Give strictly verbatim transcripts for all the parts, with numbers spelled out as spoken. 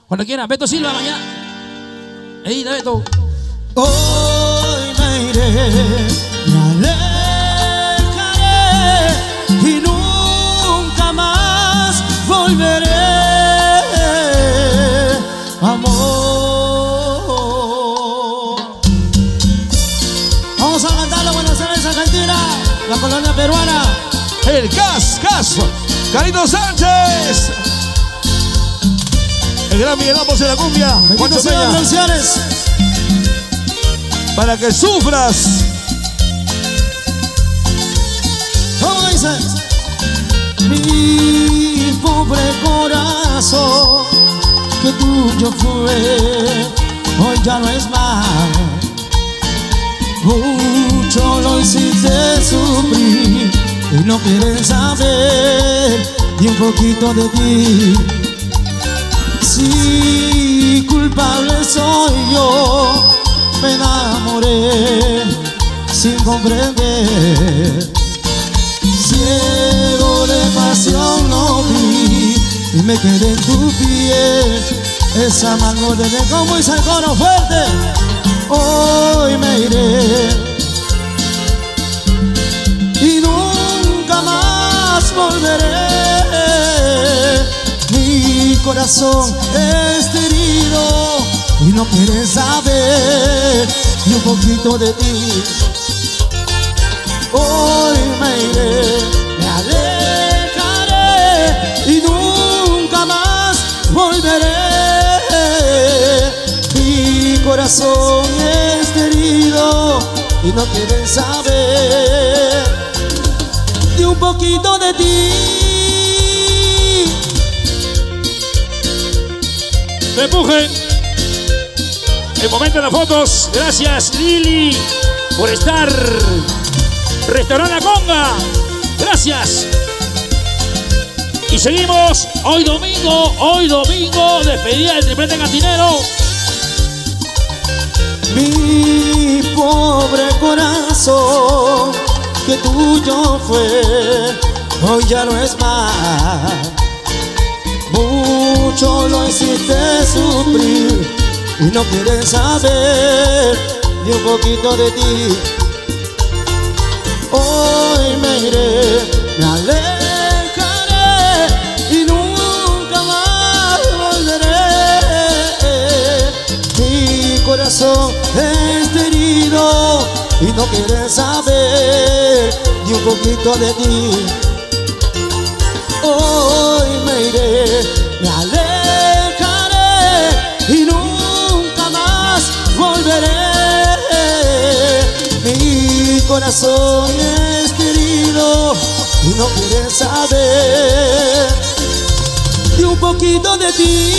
Cuando quiera, Beto Silva, mañana. Ey, Beto. Hoy me iré, me alejaré y nunca más volveré, amor. Vamos a cantarlo, Buenos Aires, Argentina, la colonia peruana. El Cas, Cas, Carito Sánchez. El gran Miguel Ramos en la cumbia. Juancho Peña. Para que sufras. ¿Cómo dice? Mi pobre corazón, que tuyo fue, hoy ya no es más. Mucho lo hiciste sufrir y no quieres saber ni un poquito de ti. Si culpable soy yo, me enamoré sin comprender. Ciego de pasión lo vi y me quedé en tu piel. Esa mano de como hice el coro fuerte. Hoy me iré y nunca más volveré. Mi corazón es herido y no quieres saber ni un poquito de ti. Hoy me iré, me alejaré y nunca más volveré. Mi corazón es herido y no quieres saber ni un poquito de ti. Me empujen. El momento de las fotos. Gracias, Lili, por estar. Restaurante La Conga. Gracias. Y seguimos. Hoy domingo. Hoy domingo. Despedida del triplete cantinero. Mi pobre corazón, que tuyo fue, hoy ya no es más. Mucho lo hiciste sufrir y no quieres saber ni un poquito de ti. Hoy me iré, me alejaré y nunca más volveré. Mi corazón es herido y no quieres saber ni un poquito de ti. Hoy me iré, me alejaré y nunca más volveré. Mi corazón es herido y no quieres saber ni un poquito de ti.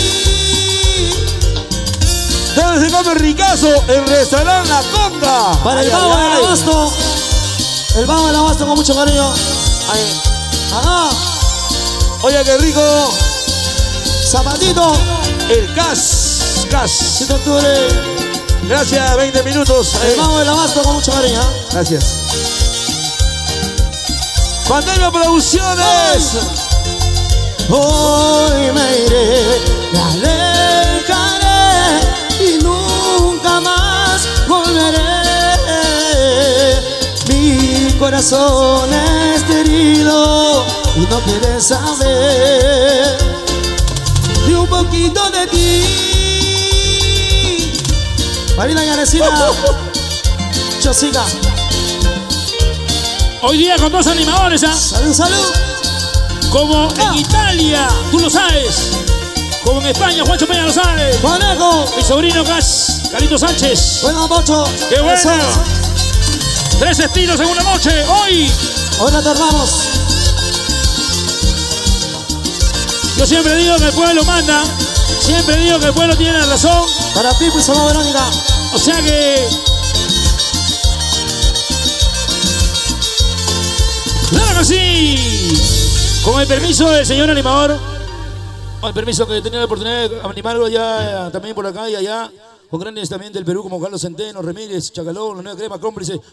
¿Dónde se come ricazo? El restaurante La Conga. Para el Ay, Babo ay, del ay. Abasto, el Babo del Abasto con mucho cariño. Ay. Ajá. Oye, qué rico. Zapatito. El Cas, Cas. Si te octubre. Gracias, veinte minutos. El Eh, Babo del Abasto con mucho cariño. Gracias. Pandemia Producciones. Hoy me iré, me alejaré y nunca más volveré. Mi corazón es herido y no quieres saber ni un poquito de ti. Marina Yaresina, Chosica. Hoy día con dos animadores, ¿ah? Salud, salud. Como en Italia, tú lo sabes. Como en España, Juancho Peña lo sabe. Juaneco. Mi sobrino Cas, Carito Sánchez. Bueno, Pocho. ¡Qué bueno! Eso. Tres estilos en una noche. Hoy. Hoy nos tornamos. Yo siempre digo que el pueblo manda. Siempre digo que el pueblo tiene la razón. Para Pipo y Salud Verónica. O sea que... ¡Claro que sí! Con el permiso del señor animador. Con el permiso que tenía la oportunidad de animarlo allá, también por acá y allá. Con grandes también del Perú como Carlos Centeno, Remírez, Chacalón, La Nueva Crema, Cómplice.